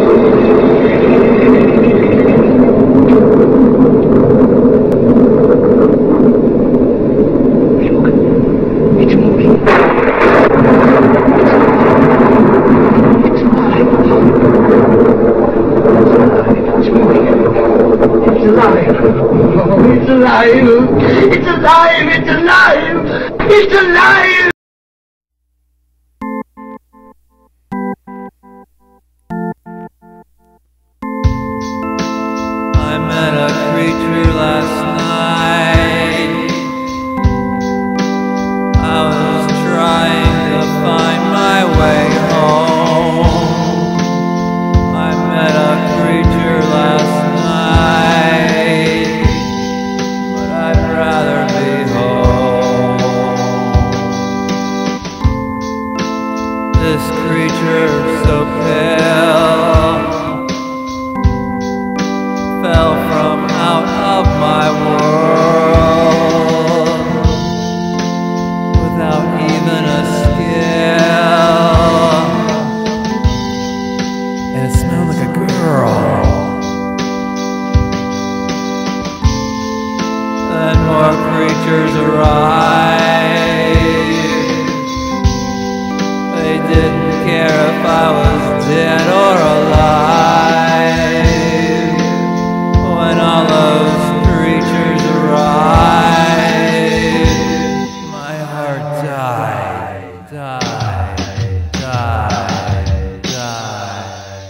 It's alive! It's alive! It's alive! I met a creature last night. I was trying to find my way home. I met a creature last night, but I'd rather be home. This creature so pale fell from out of my world without even a scale, and it smelled like a girl. Then more creatures arrived. They didn't care if I was dead or alive. When all those creatures arrived, my heart died, died, died, died.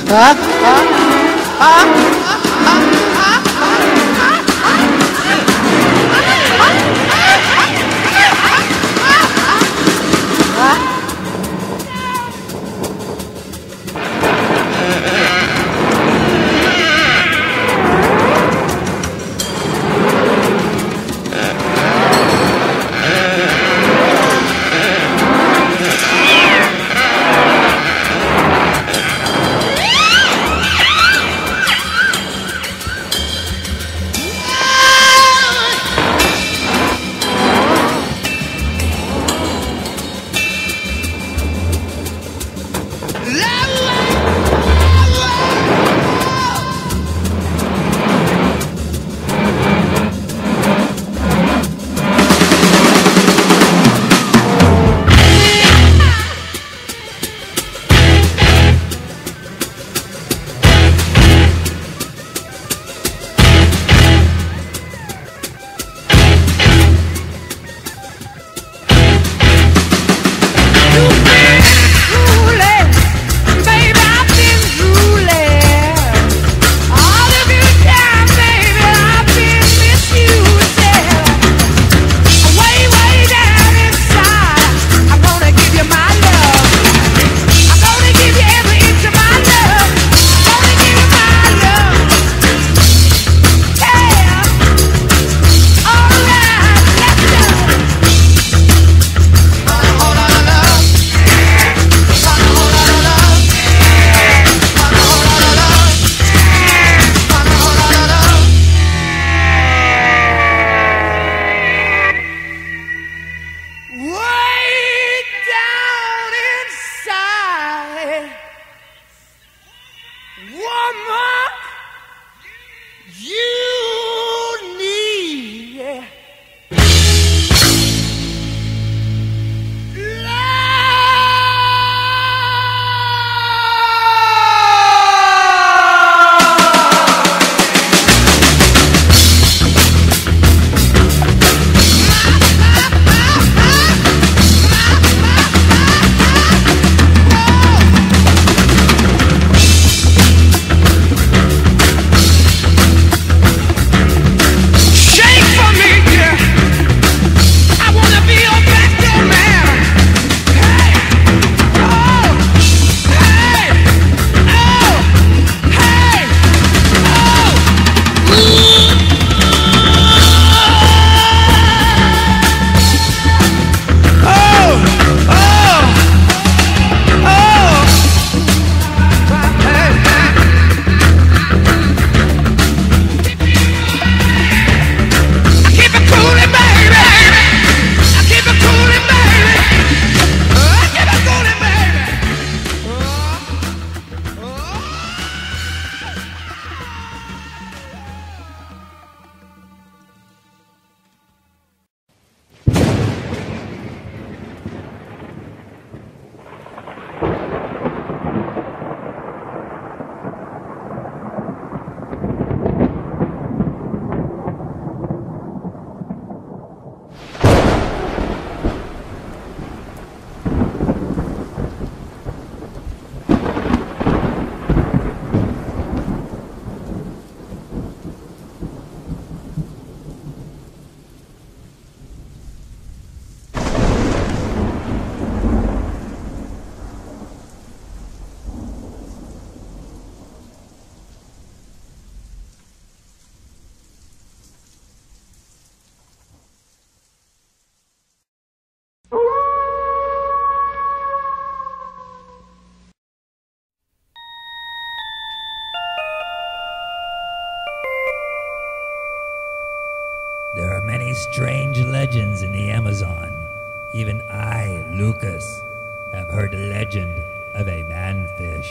There are many strange legends in the Amazon. Even I, Lucas, have heard a legend of a manfish.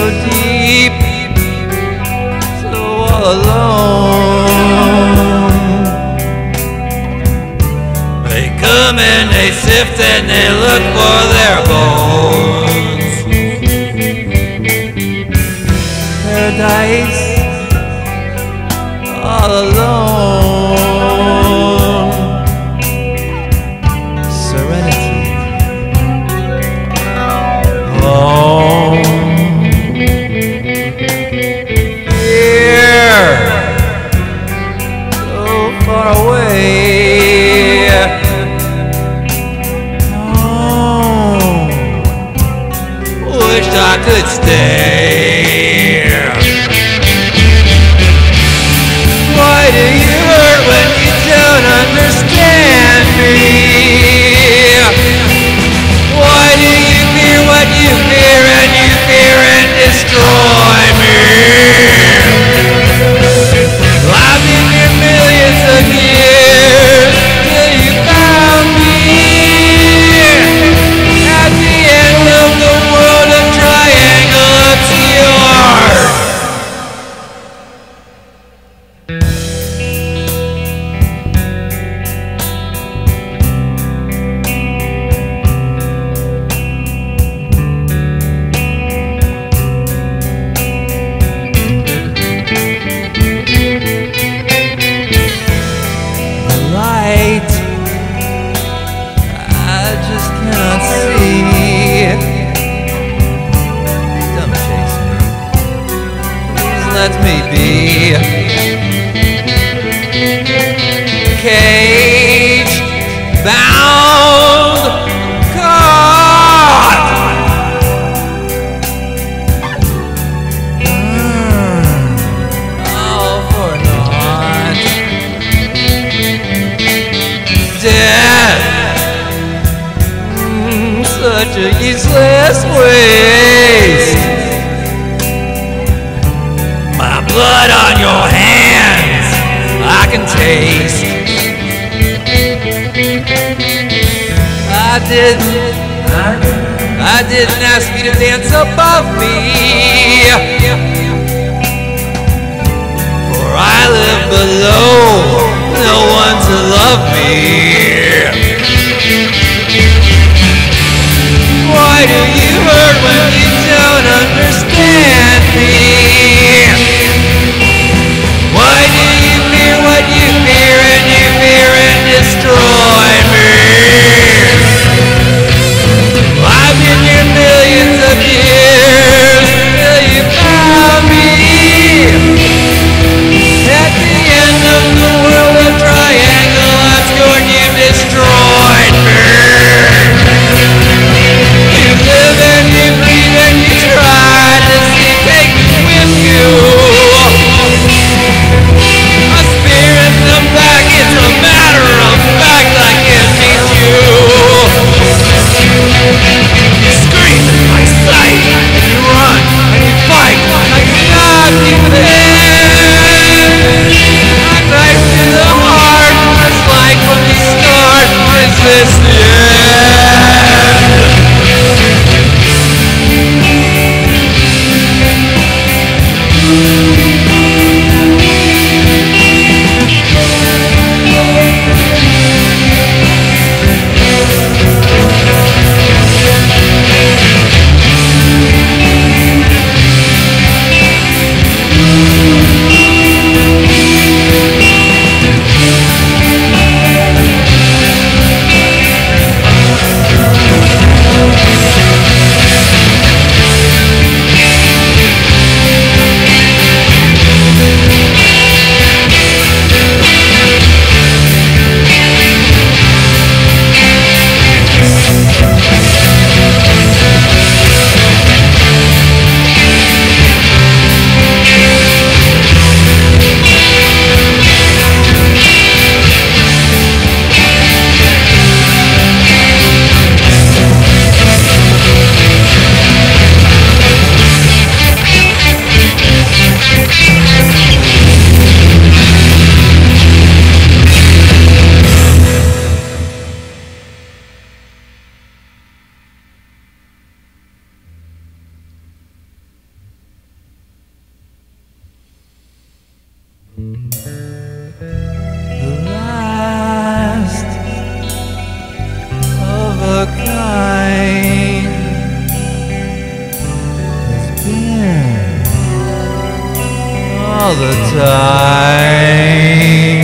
deep, so all alone. They come and they sift and they look for their bones. Paradise, all alone. Serenity, home. Here, so far away. Home. Wish I could stay. Why do you hurt when you don't understand me? Why do you fear what you fear and you fear and destroy me? I've been here millions of years till you found me. At the end of the world, a triangle obscured. Light, I just cannot see. Don't chase me, please let me be. Caged, bound, caught. All for naught. Death, such a useless waste. My blood on your hands, I can taste. I didn't ask you to dance above me, for I live below, no one to love me. Why do you hurt when you don't understand me? Why do you fear what you fear and you fear and destroy me? I've been here millions of years till you found me. At the end of the world, a triangle obscured, you destroyed me. You The last of a kind has been all the time.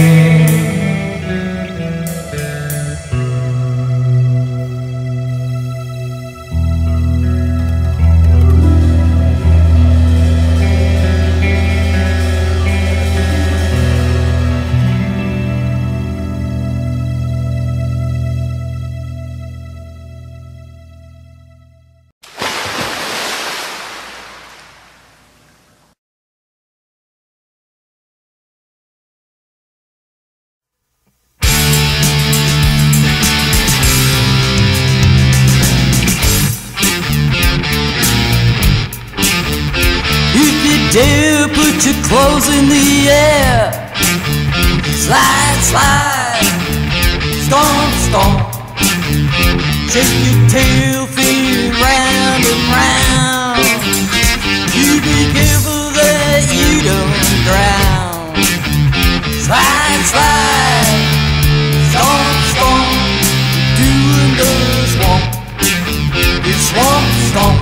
Dare put your clothes in the air. Slide, slide, stomp, stomp. Shake your tail fin round and round. You be careful that you don't drown. Slide, slide, stomp, stomp. Doing the swamp, the swamp stomp.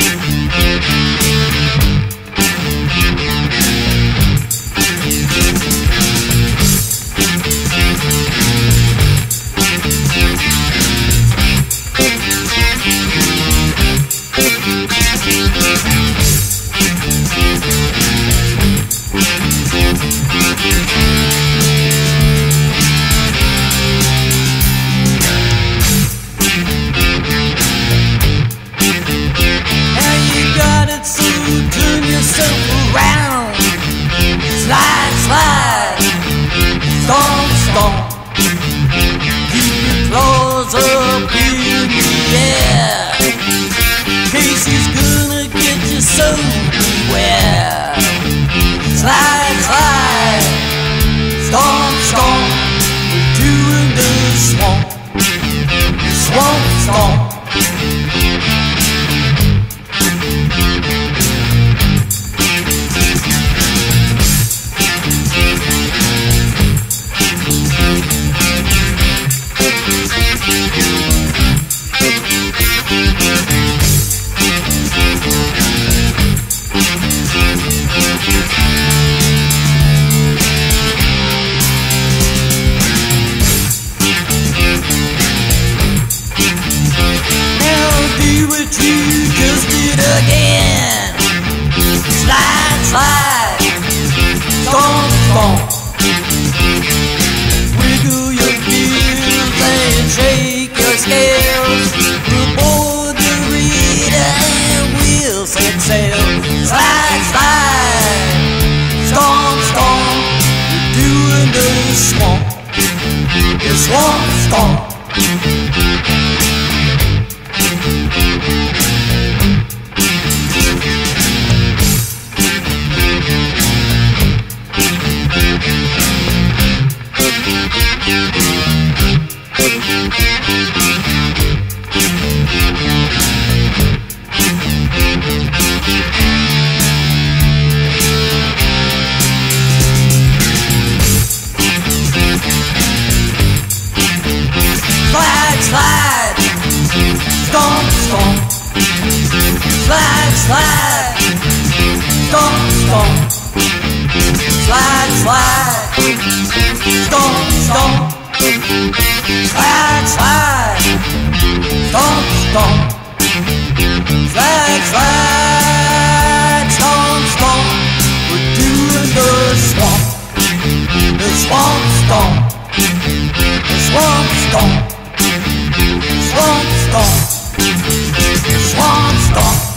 Slide, slide, stomp, stomp. We're doing the swamp stomp. Again, slide, slide, stomp, stomp. Wiggle your gills and shake your scales. We'll board the reader and we'll set sail. Slide, slide, stomp, stomp. We're doing the swamp stomp. Slide, slide, stomp, stomp. Slide, slide, stomp, stomp. Slide, slide, stomp, stomp. Slide, slide, stomp, stomp. Slide, slide, stomp, stomp. We're doing the swamp stomp. The swamp stomp. Swamp stomp. Swamp stomp.